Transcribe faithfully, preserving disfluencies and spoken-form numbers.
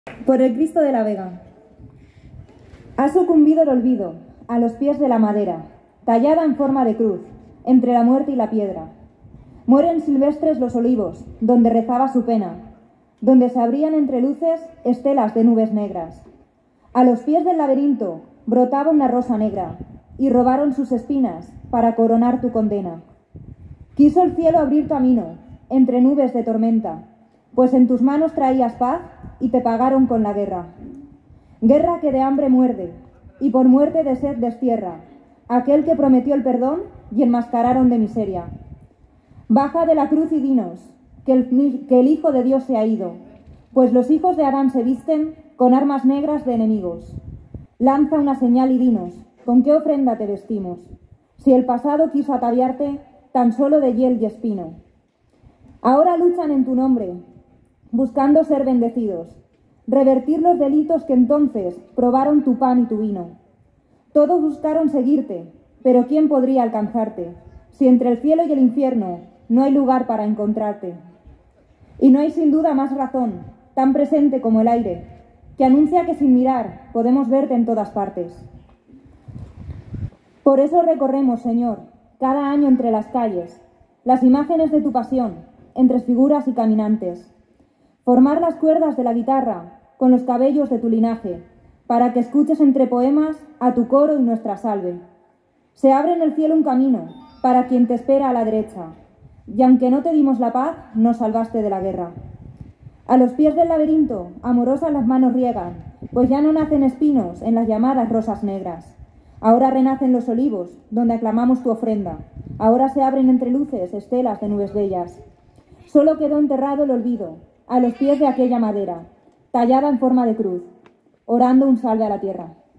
Por el Cristo de la Vega. Ha sucumbido el olvido a los pies de la madera, tallada en forma de cruz, entre la muerte y la piedra. Mueren silvestres los olivos, donde rezaba su pena, donde se abrían entre luces estelas de nubes negras. A los pies del laberinto brotaba una rosa negra, y robaron sus espinas para coronar tu condena. Quiso el cielo abrir camino, entre nubes de tormenta, pues en tus manos traías paz y te pagaron con la guerra. Guerra que de hambre muerde, y por muerte de sed destierra, aquel que prometió el perdón y enmascararon de miseria. Baja de la cruz y dinos, que el, que el Hijo de Dios se ha ido, pues los hijos de Adán se visten con armas negras de enemigos. Lanza una señal y dinos, ¿con qué ofrenda te vestimos? Si el pasado quiso ataviarte tan solo de hiel y espino. Ahora luchan en tu nombre, buscando ser bendecidos, revertir los delitos que entonces probaron tu pan y tu vino. Todos buscaron seguirte, pero ¿quién podría alcanzarte, si entre el cielo y el infierno no hay lugar para encontrarte? Y no hay sin duda más razón, tan presente como el aire, que anuncia que sin mirar podemos verte en todas partes. Por eso recorremos, Señor, cada año entre las calles, las imágenes de tu pasión, entre figuras y caminantes. Formar las cuerdas de la guitarra con los cabellos de tu linaje, para que escuches entre poemas a tu coro y nuestra salve. Se abre en el cielo un camino para quien te espera a la derecha, y aunque no te dimos la paz, nos salvaste de la guerra. A los pies del laberinto, amorosas las manos riegan, pues ya no nacen espinos en las llamadas rosas negras. Ahora renacen los olivos, donde aclamamos tu ofrenda. Ahora se abren entre luces estelas de nubes bellas. Solo quedó enterrado el olvido, a los pies de aquella madera, tallada en forma de cruz, orando un salve a la tierra.